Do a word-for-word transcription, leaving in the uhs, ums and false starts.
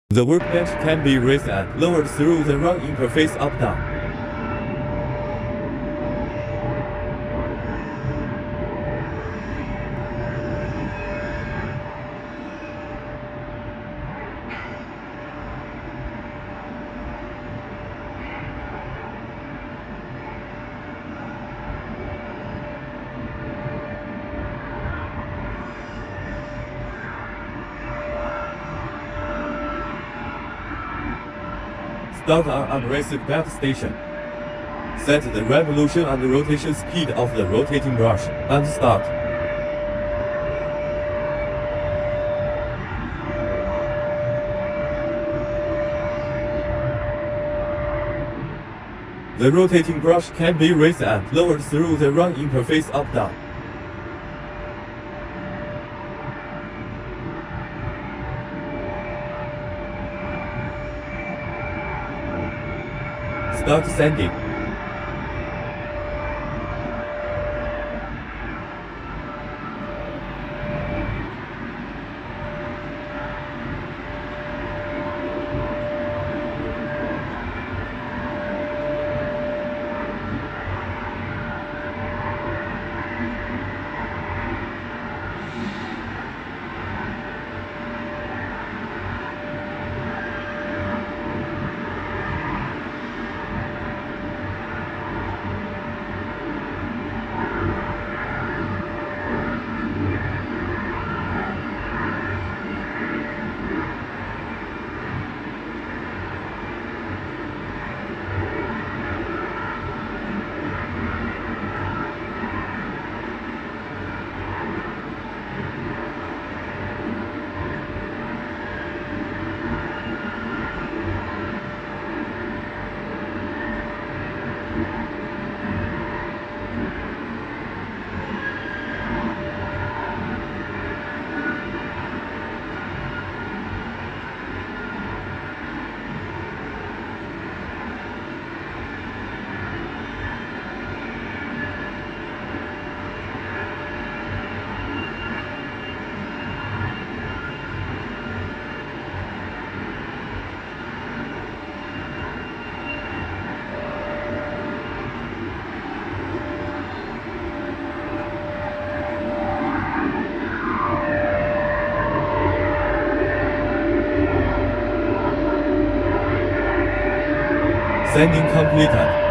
The workbench can be raised and lowered through the run interface up-down. Start on abrasive belt station. Set the revolution and rotation speed of the rotating brush, and start. The rotating brush can be raised and lowered through the run interface up-down. Start sanding. Sanding completed.